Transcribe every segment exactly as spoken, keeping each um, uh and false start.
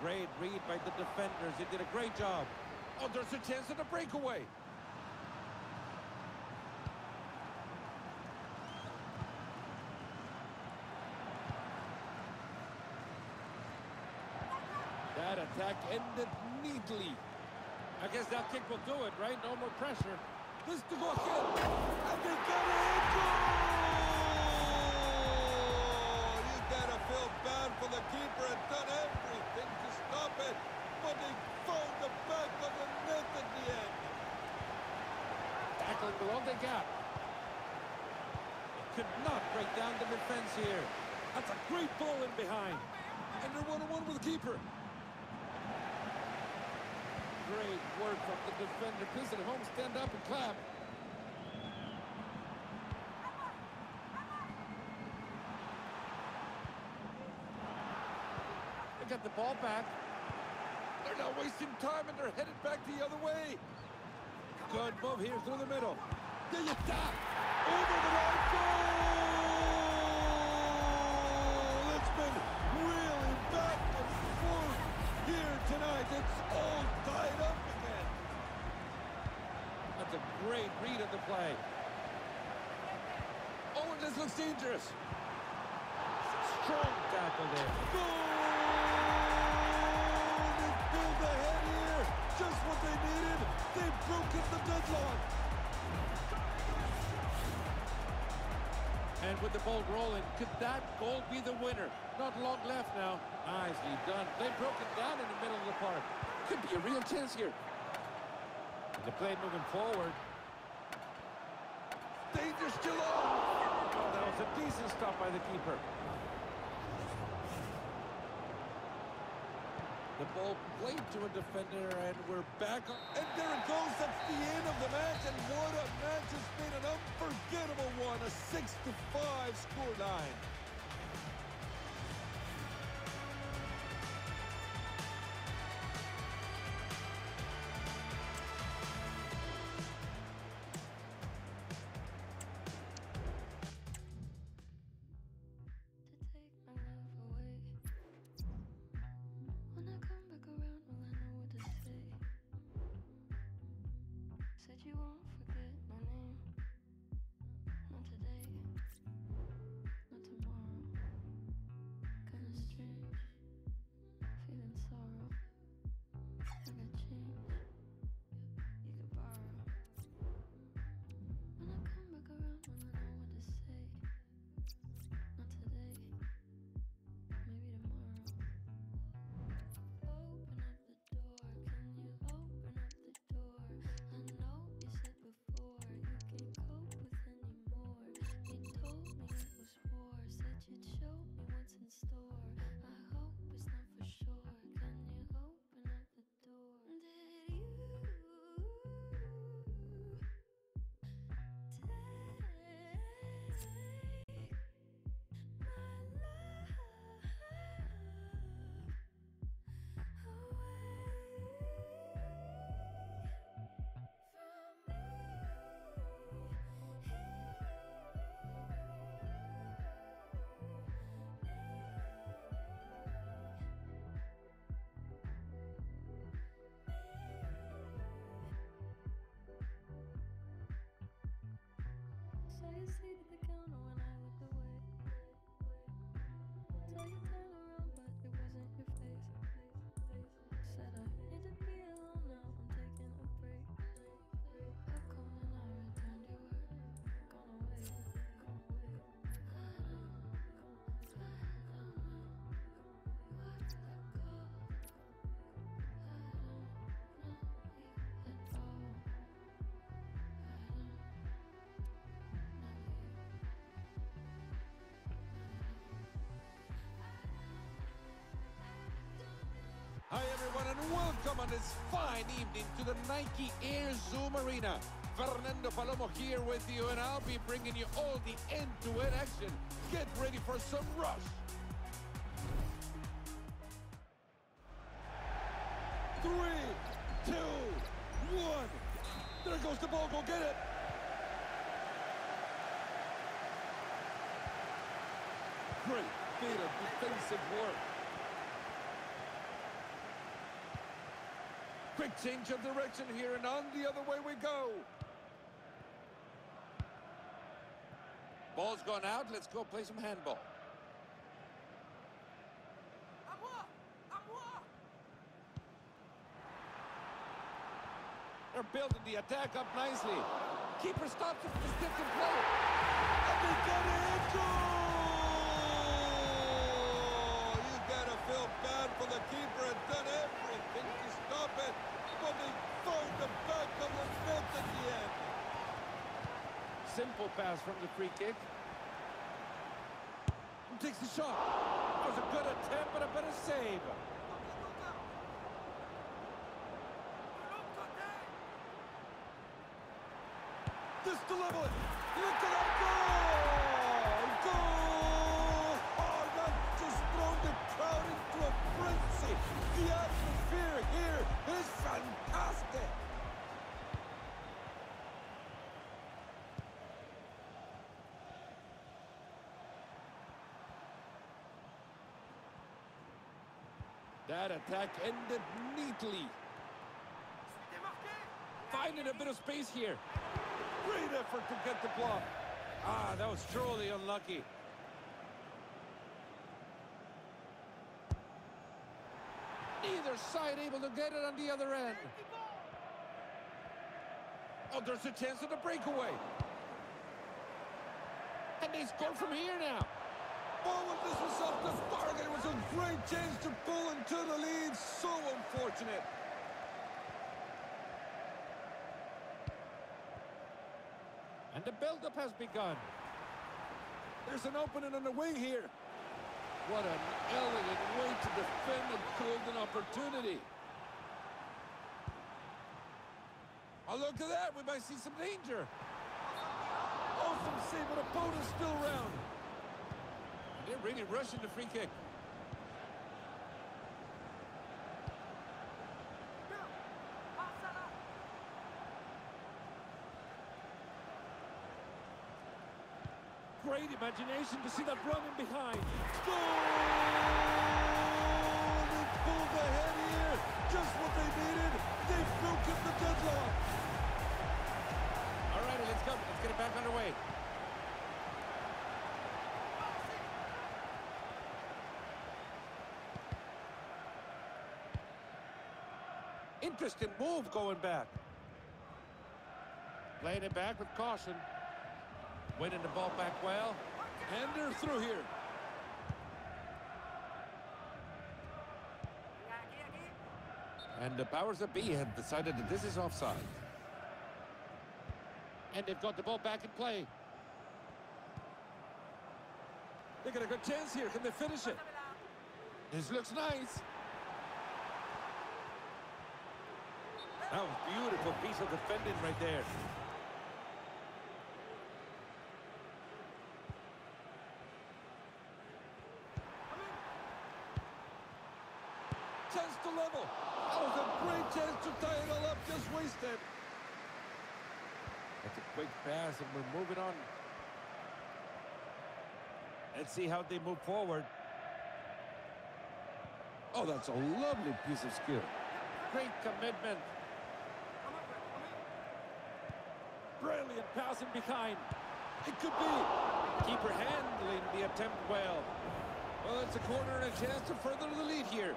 Great read by the defenders. He did a great job. Oh, there's a chance at a breakaway. That attack ended neatly. I guess that kick will do it, right? No more pressure. This to go again. And they got it! Goal! You gotta feel bad for the keeper and done everything to stop it. But they found the back of the net at the end. Tackle below the gap. It could not break down the defense here. That's a great ball in behind. And they're one-on-one with the keeper. Great work from the defender. Please at home, stand up and clap. They got the ball back. They're not wasting time and they're headed back the other way. Good move here through the middle. There you stop. Over the line. Goal! It's been really back and forth here tonight. It's all tied up again. That's a great read of the play. Oh, and this looks dangerous. Strong tackle there. Goal! They pulled ahead here. Just what they needed. They've broken the deadlock. And with the ball rolling, could that goal be the winner? Not long left now. Nicely done. They broke it down in the middle of the park. Could be a real chance here. The play moving forward. Danger still on. Oh, that was a decent stop by the keeper. The ball played to a defender, and we're back on. And there it goes. That's the end of the match. And what a match. It's been an unforgettable one. A six to five scoreline. Said you won't forget my name. Not today, not tomorrow. Kinda strange, feeling sorrow. I got change, you could borrow. When I come back around, will I know what to say? Not today, maybe tomorrow. Open up the door, can you open up the door? I know you said before you can't cope with anymore. You told me it was war, said you'd show me what's in store. I hope it's not for sure. Can you open up the door? Did you take my love So you seated the counter when I looked away. So you turned around, but it wasn't your face. Said I need to be alone now. I'm taking a break. I called and I returned your word. Gone away, gone away. I don't, I don't know what to call. I don't know you at all. I don't. Hi everyone and welcome on this fine evening to the Nike Air Zoom Arena. Fernando Palomo here with you, and I'll be bringing you all the end-to-end action. Get ready for some rush. Three, two, one. There goes the ball. Go get it. Great bit of defensive work. Quick change of direction here, and on the other way we go. Ball's gone out. Let's go play some handball. They're building the attack up nicely. Keeper stops it for the stiff to play. And they got it! Goal! You gotta feel bad for the keeper and done everything to stop it, but they found the back of the net at the end. Simple pass from the free kick. And takes the shot. That was a good attempt, but a better save. This to level it. Look at that goal! Goal! Oh, that just thrown the crowd into a frenzy. The atmosphere here is fantastic. That attack ended neatly. Finding a bit of space here. Great effort to get the block. Ah, that was truly unlucky. Neither side able to get it on the other end. Oh, there's a chance of the breakaway. And they score from here now. Oh, when this was off the target, it was a great chance to pull into the lead. So unfortunate. And the build-up has begun. There's an opening on the wing here. What an elegant way to defend a golden opportunity. Oh, look at that. We might see some danger. Awesome save, but opponent's still round. They're really rushing the free kick. Great imagination to see that running behind. Goal! They pulled ahead here. Just what they needed. They've broken the deadlock. All righty, let's go. Let's get it back underway. Interesting move going back. Playing it back with caution. Winning the ball back well. And they're through here. And the powers that be have decided that this is offside. And they've got the ball back in play. They got a good chance here. Can they finish it? This looks nice. That was a beautiful piece of defending right there. Chance to level. That was a great chance to tie it all up. Just wasted. That's a quick pass, and we're moving on. Let's see how they move forward. Oh, that's a lovely piece of skill. Great commitment. Brilliant passing behind. It could be. Keeper handling the attempt well. Well, it's a corner and a chance to further the lead here.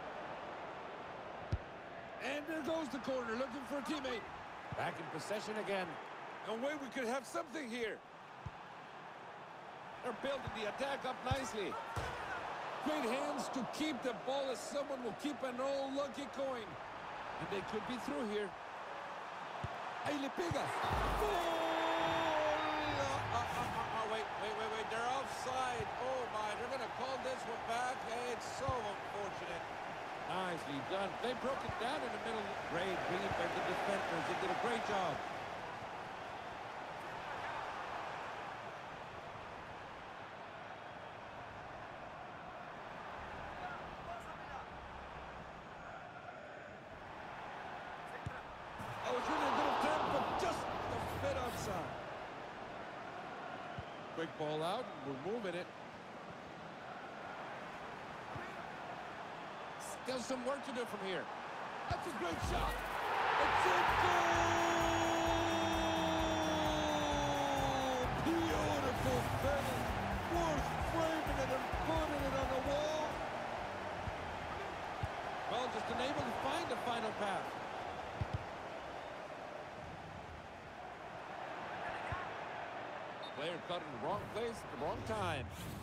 And there goes the corner, looking for a teammate. Back in possession again. No way we could have something here. They're building the attack up nicely. Great hands to keep the ball as someone will keep an old lucky coin. And they could be through here. Ahí le pega. Goal! Uh, uh, uh, uh, wait, wait, wait, wait. They're offside. Oh, my. They're going to call this one back. Hey, it's so unfortunate. Nicely done. They broke it down in the middle. Great read by the defenders. They did a great job. That was really a good attempt, but just a bit offside. Quick ball out, and we're moving it. Still some work to do from here. That's a great shot. It's in goal! Beautiful finish. Worth framing it and putting it on the wall. Well, just unable to find the final pass. Player caught in the wrong place at the wrong time.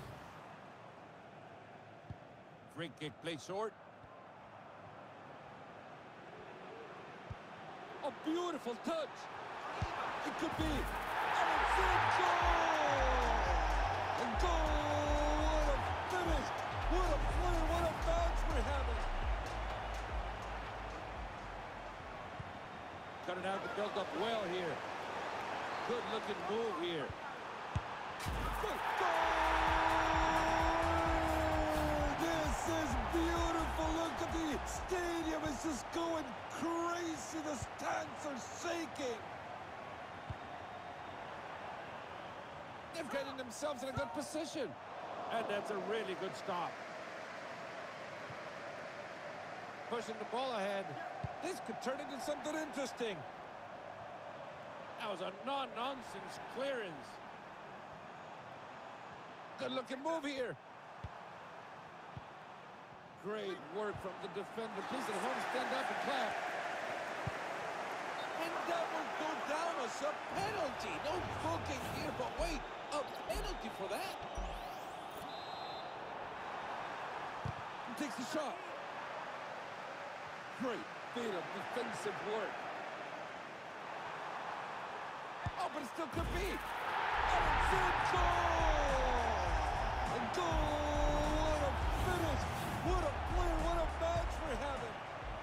Free kick play short. A beautiful touch. It could be. And it's in goal! And goal! What a finish! What a play! What a match we're having! Cut it out to build up well here. Good looking move here. Goal! This is beautiful. Look at the stadium. It's just going crazy. The stands are shaking. They're getting themselves in a good position. And that's a really good stop. Pushing the ball ahead. This could turn into something interesting. That was a non-nonsense clearance. Good looking move here. Great work from the defender. Please at home stand up and clap. And that will go down as a penalty. No booking here, but wait, a penalty for that. He takes the shot. Great bit of defensive work. Oh, but it still could be. And it's in goal! And goal! What a finish! What a play! What a match we're having!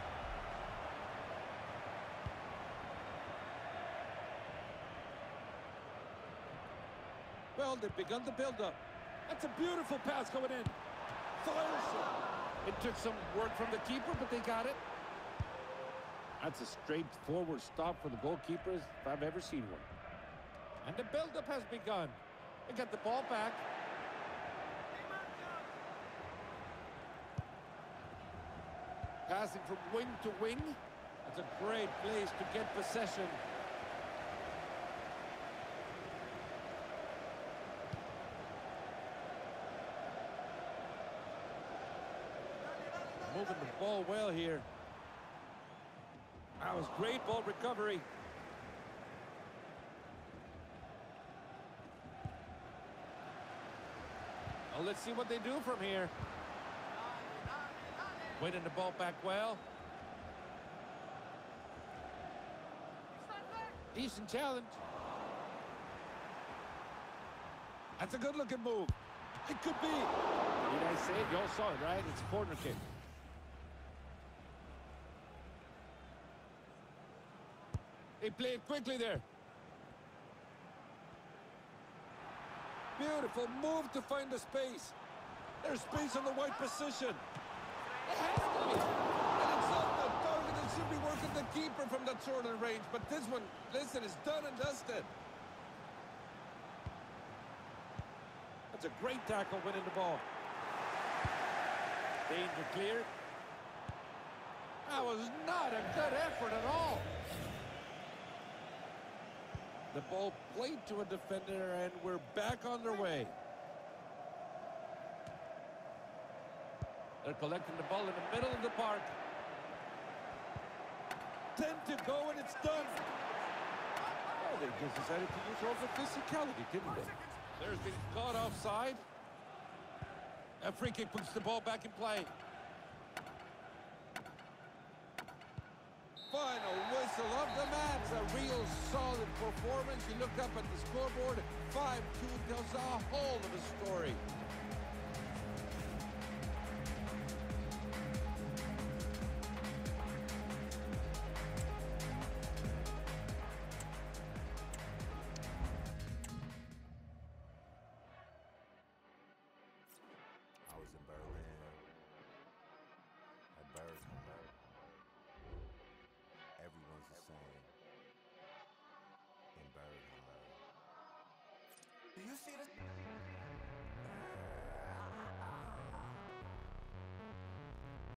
Well, they've begun the build-up. That's a beautiful pass going in. Fires it! It took some work from the keeper, but they got it. That's a straightforward stop for the goalkeepers if I've ever seen one. And the build-up has begun. They got the ball back. Passing from wing to wing. That's a great place to get possession. Moving the ball well here. That was great ball recovery. Well, let's see what they do from here. Winning the ball back well. Decent challenge. That's a good looking move. It could be. Did I say it? You all saw it, right? It's a corner kick. They play it quickly there. Beautiful move to find the space. There's space on the wide position. It has to be. And it's not the target that should be working the keeper from that sort of range. But this one, listen, is done and dusted. That's a great tackle winning the ball. Danger cleared. That was not a good effort at all. The ball played to a defender, and we're back on their way. They're collecting the ball in the middle of the park. Ten to go, and it's done. Well, they just decided to use all the physicality, didn't they? There's been caught offside. A free kick puts the ball back in play. Final whistle of the match. A real solid performance. You look up at the scoreboard. five two tells a whole of a story. I was in Berlin, at Berghain. Everyone's the same in Berghain. Do you see this?